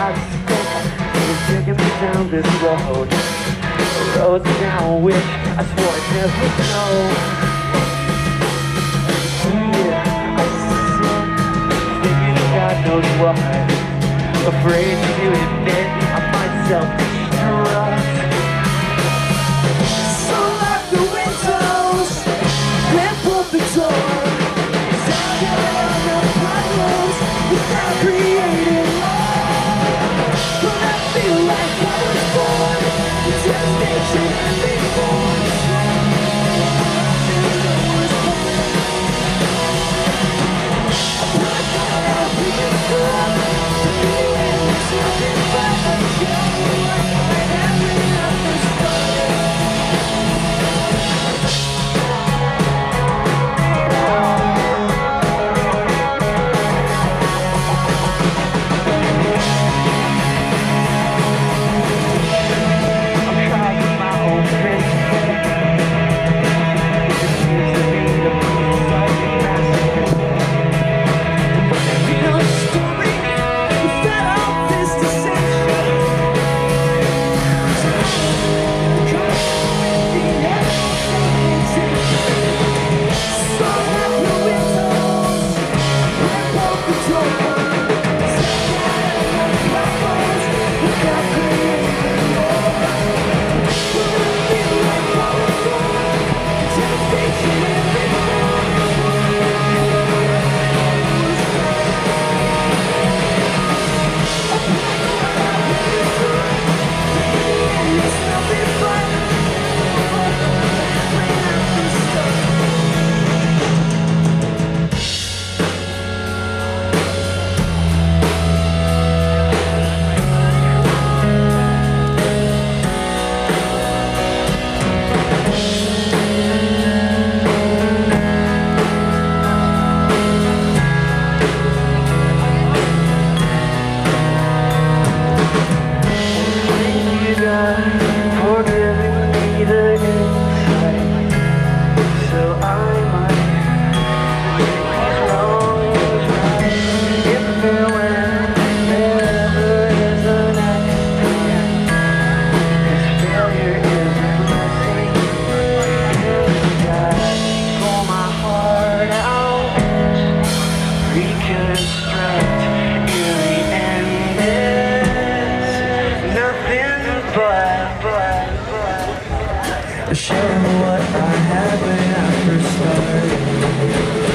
I've spent is taking me down this road. A road down which I swore I'd never go. Yeah, I sit thinking God knows what, afraid to admit I might self-destruct. So lock the windows and bolt the door. Without creating more, but I feel like I was born with devastation and before. I thought I'd be a club, but in the end there's nothing but a show. I haven't understood. For giving me the insight, so I might think what's wrong is right. If there when there ever is a next time, this failure is a blessing in disguise. Pull my heart out, reconstruct, in the end it's nothing but Share what I had when I first started.